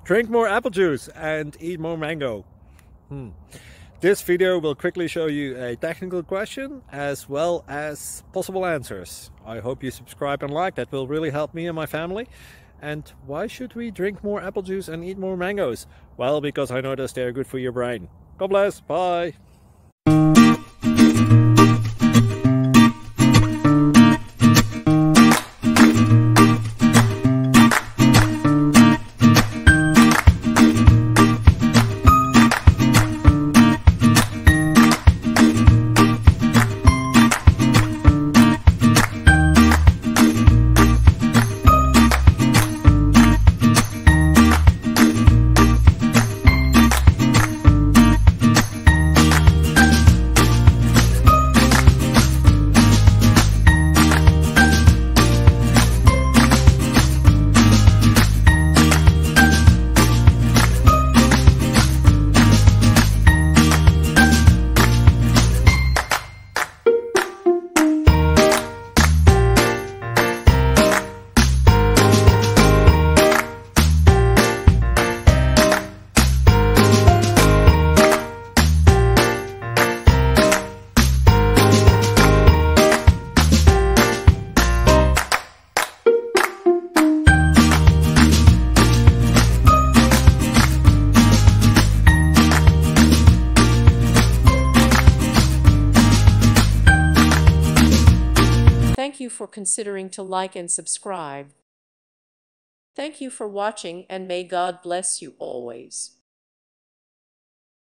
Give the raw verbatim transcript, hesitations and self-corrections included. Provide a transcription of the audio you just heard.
Drink more apple juice and eat more mango. Hmm. This video will quickly show you a technical question as well as possible answers. I hope you subscribe and like, that will really help me and my family. And why should we drink more apple juice and eat more mangoes? Well, because I noticed they're good for your brain. God bless, bye! Thank you for considering to like and subscribe. Thank you for watching, and may God bless you always.